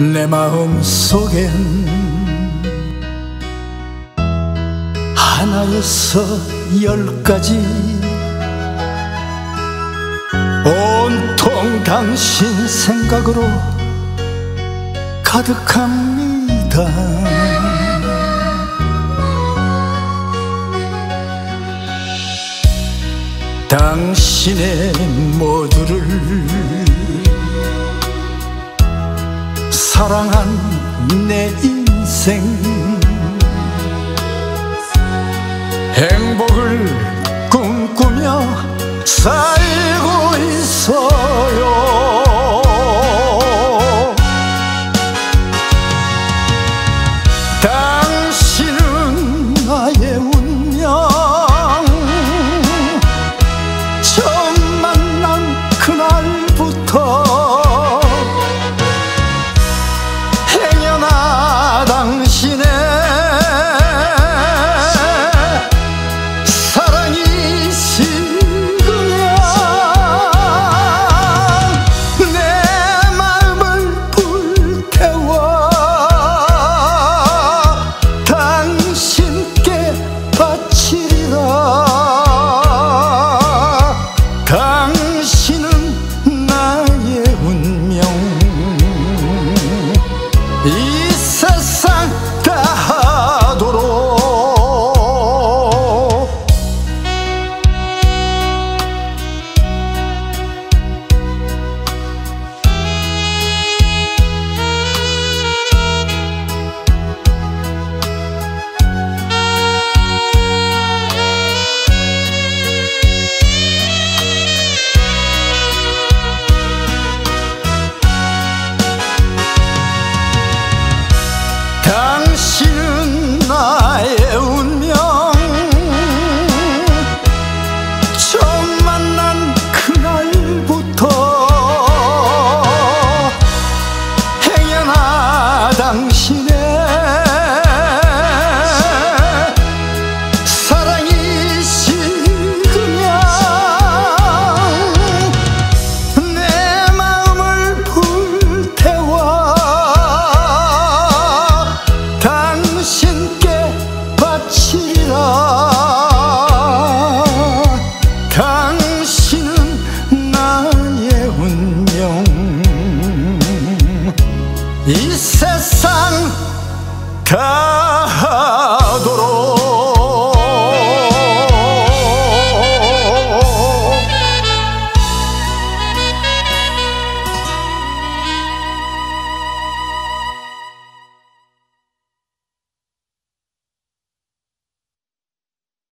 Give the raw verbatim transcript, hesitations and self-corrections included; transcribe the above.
내 마음 속엔 하나여서 열 가지 온통 당신 생각으로 가득합니다. 당신의 모두를 사랑한 내 인생 행복을 꿈꾸며 살고 있어요. 당신은 나의 운명 처음 만난 그날부터 행여나 당신의 사랑이 식으면 내 마음을 불태워 당신께 바치리라. 당신은 나의 운명 이 세상 다하도록. 당신은 나의 운명 처음 만난 그날부터 행여나 당신의 사랑이 식으면 내 마음을 불태워 당신께 바치리라. 당신은 나의 운명 이 세상 다